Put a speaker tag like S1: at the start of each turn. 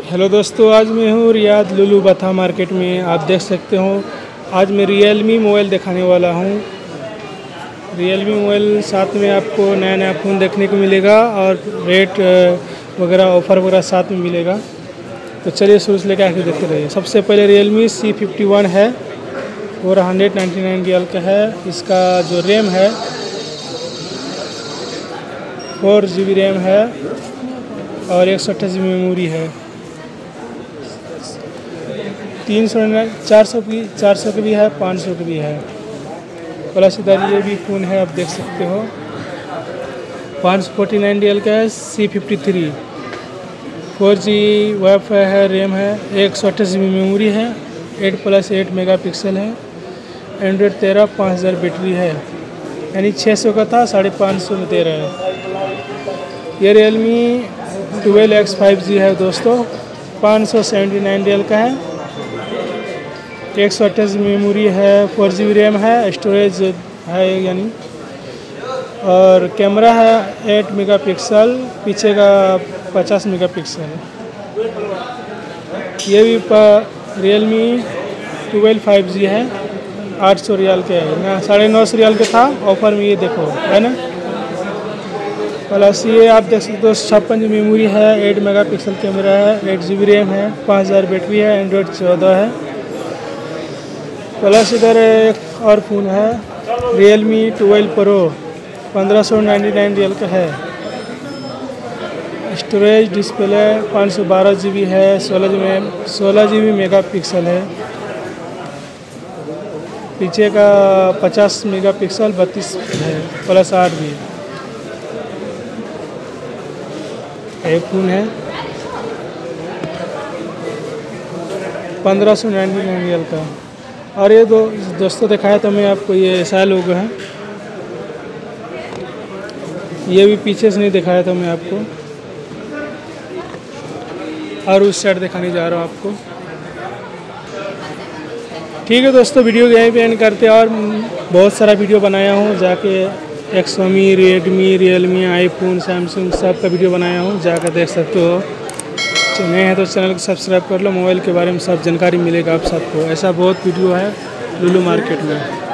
S1: Hello दोस्तों, आज मैं हूँ रियाद लुलु बथा मार्केट में। आप देख सकते हो आज मैं रियलमी मोबाइल दिखाने वाला हूँ। रियलमी मोबाइल साथ में आपको नया नया फ़ोन देखने को मिलेगा और रेट वगैरह ऑफ़र वगैरह साथ में मिलेगा। तो चलिए शुरू से लेकर आखिर देखते रहिए। सबसे पहले रियलमी C51 है, 499 रियल का है। इसका जो रैम है 4 GB रैम है और 128 GB मेमोरी है। 400 की भी है, 500 की भी है। प्लस इधर ये भी फ़ोन है, आप देख सकते हो। 549 रियल का है, C53, 4G वाईफाई है, रैम है, 128 GB मेमोरी है, 8+8 मेगापिक्सल है। एंड्रॉयड 13, 5000 बैटरी है, यानी 600 का था 550 में दे रहे हैं। ये रियलमी 12X 5G है दोस्तों, 579 रियल का है, 128 मेमोरी है, 4 GB रैम है, स्टोरेज है यानी, और कैमरा है 8 मेगापिक्सल, पीछे का 50 मेगापिक्सल है। ये भी रियलमी 12 5G है, 800 रियल के है ना, 950 रियल के था ऑफर में। ये देखो है ना। प्लस ये आप देख सकते हो 56 GB मेमोरी है, 8 मेगापिक्सल कैमरा है, 8 GB रैम है, 5000 बैटरी है, एंड्रॉयड 14 है। प्लस इधर एक और फ़ोन है रियलमी 12 प्रो, 1599 रियल का है। स्टोरेज डिस्प्ले 512 GB है, 16 GB मेगापिक्सल है, पीछे का 50 मेगापिक्सल 32 है, प्लस 8 भी। एक फ़ोन है 1599 रियल का। और ये दोस्तों दिखाया था मैं आपको, ये ऐसा लोगो है। ये भी पीछे से नहीं दिखाया था मैं आपको, और उस साइड दिखाने जा रहा हूँ आपको। ठीक है दोस्तों, वीडियो यहीं पे एंड करते हैं। और बहुत सारा वीडियो बनाया हूँ जाके, Xiaomi, Redmi, Realme, iPhone, Samsung सब का वीडियो बनाया हूँ, जाकर देख सकते हो। नए हैं तो चैनल को सब्सक्राइब कर लो, मोबाइल के बारे में सब जानकारी मिलेगा आप सबको। ऐसा बहुत वीडियो है लुलु मार्केट में।